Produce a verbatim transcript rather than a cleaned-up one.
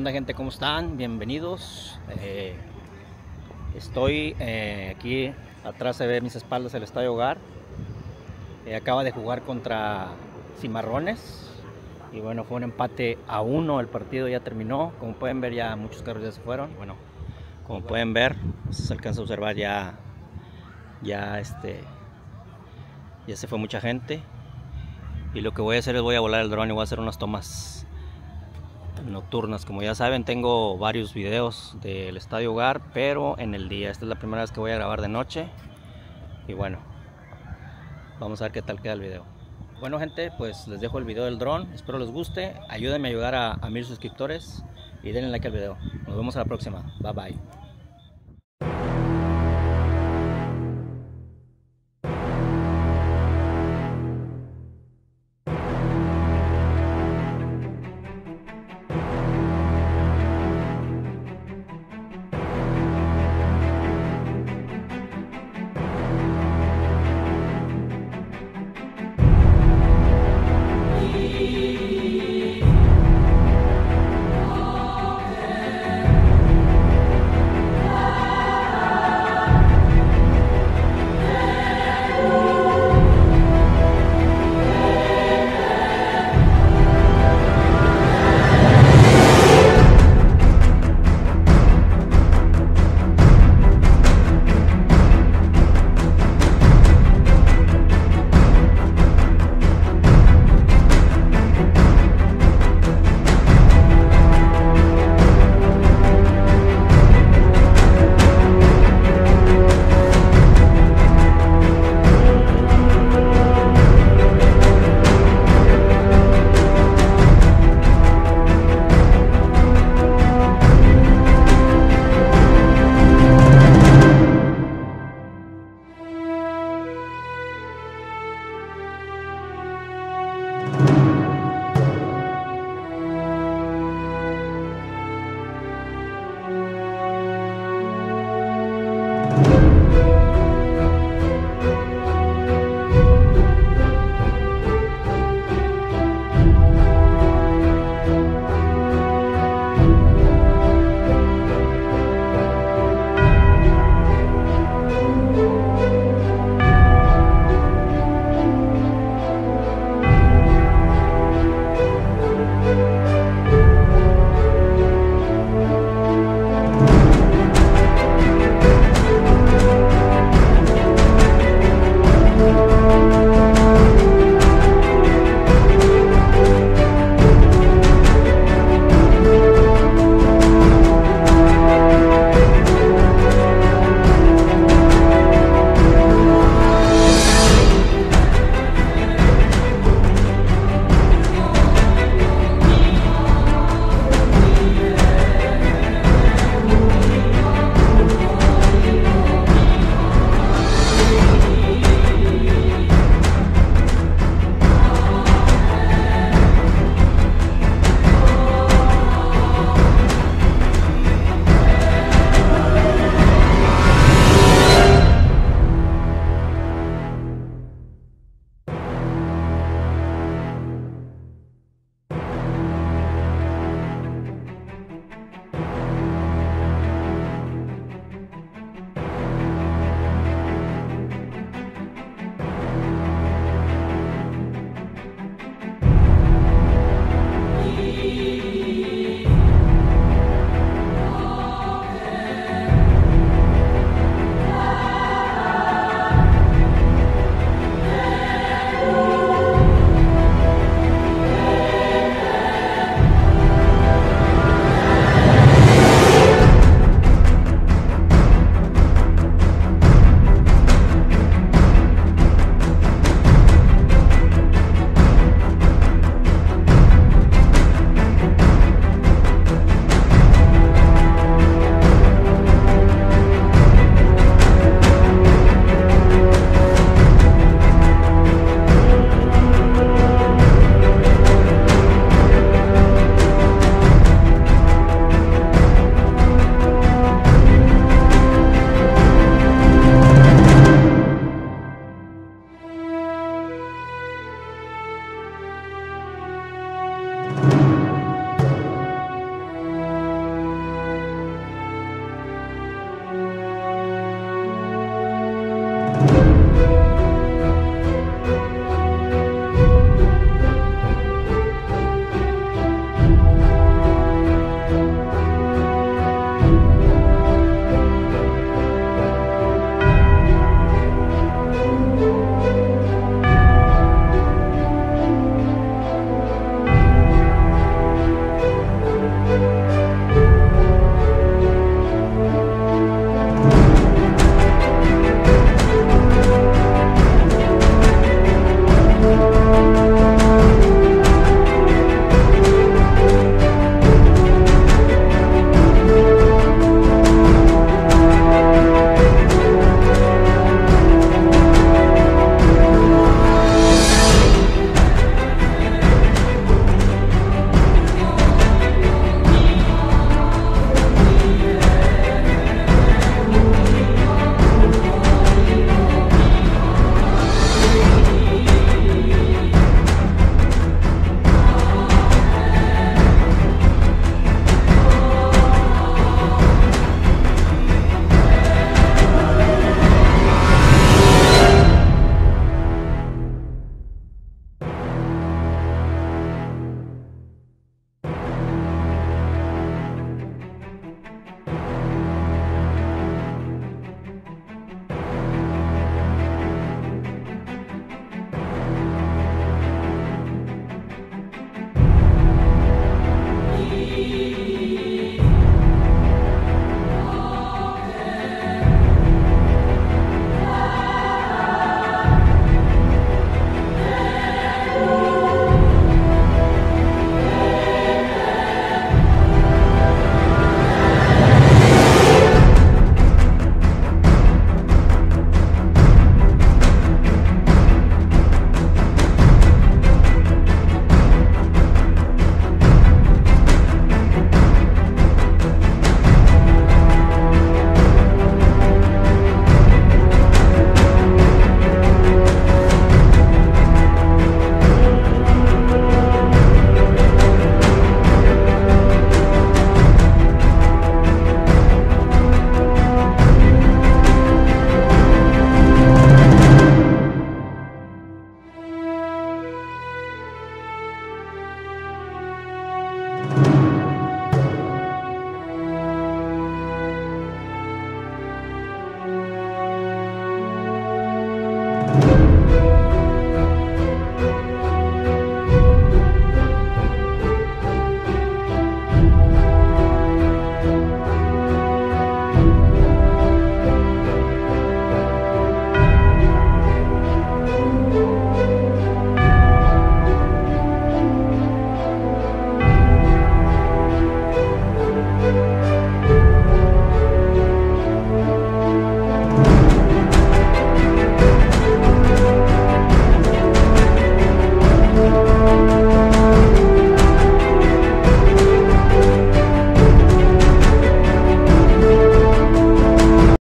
onda, gente? ¿Cómo están? Bienvenidos. Eh, estoy eh, aquí atrás, se ve mis espaldas el Estadio Hogar. Eh, acaba de jugar contra Cimarrones y bueno, fue un empate a uno. El partido ya terminó. Como pueden ver, ya muchos carros ya se fueron. Bueno, como pueden ver, se alcanza a observar ya ya este ya se fue mucha gente. Y lo que voy a hacer es voy a volar el dron y voy a hacer unas tomas nocturnas. Como ya saben, tengo varios videos del Estadio Hogar, pero en el día. Esta es la primera vez que voy a grabar de noche. Y bueno, vamos a ver qué tal queda el video. Bueno, gente, pues les dejo el video del dron. Espero les guste. Ayúdenme a ayudar a, a mil suscriptores y denle like al video. Nos vemos a la próxima. Bye bye.